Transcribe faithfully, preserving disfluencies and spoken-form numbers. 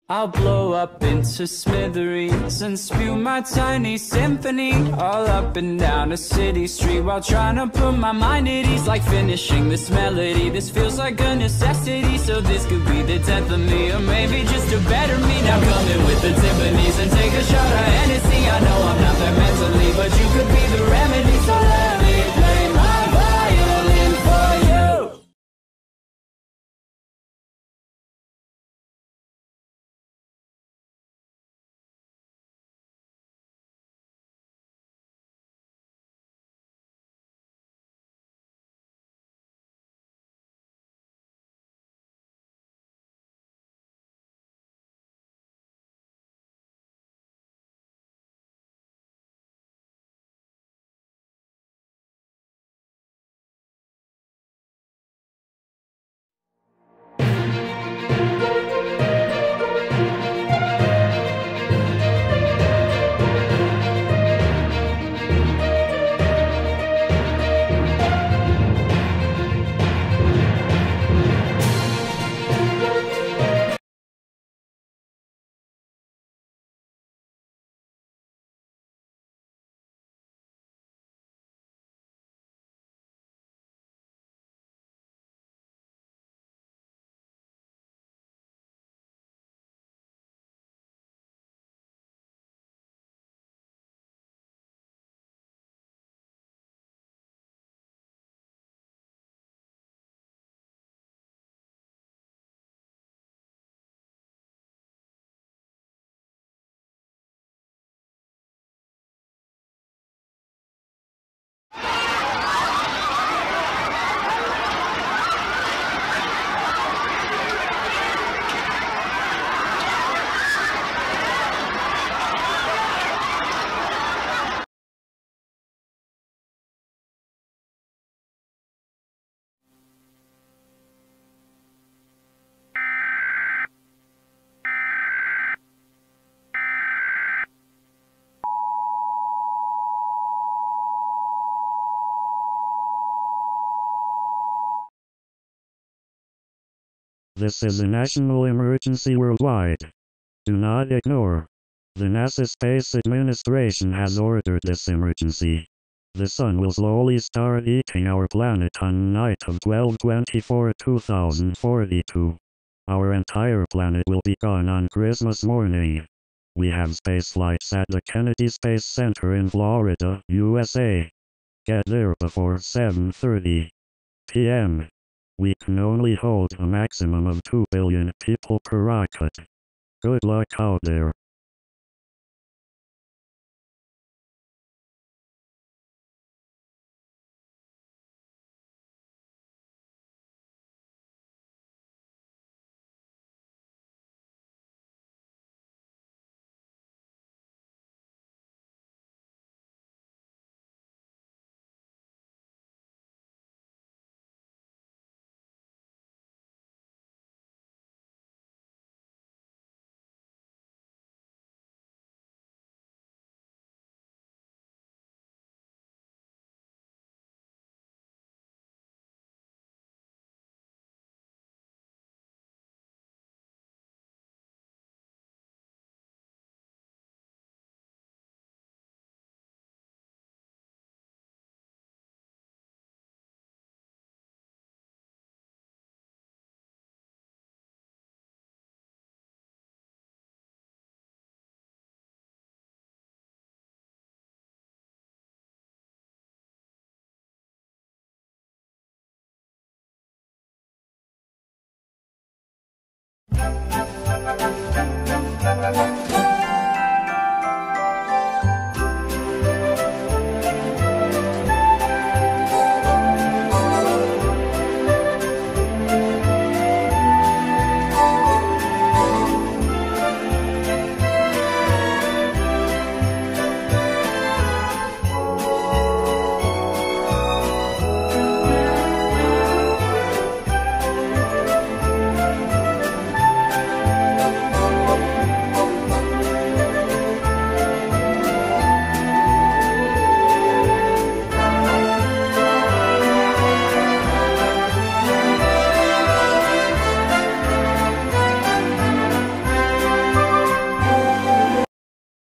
I'll blow up into smithereens and spew my tiny symphony all up and down a city street while trying to put my mind at ease. Like finishing this melody, this feels like a necessity. So this could be the death of me, or maybe just a better me. Now come in with the Tiffany's and take a shot of Hennessy. I know I'm not there mentally, but you could be the remedy. So let me play my violin for you. This is a national emergency worldwide. Do not ignore. The NASA Space Administration has ordered this emergency. The sun will slowly start eating our planet on night of twelve twenty-four two thousand forty-two. Our entire planet will be gone on Christmas morning. We have space flights at the Kennedy Space Center in Florida, U S A. Get there before seven thirty p m We can only hold a maximum of two billion people per rocket. Good luck out there.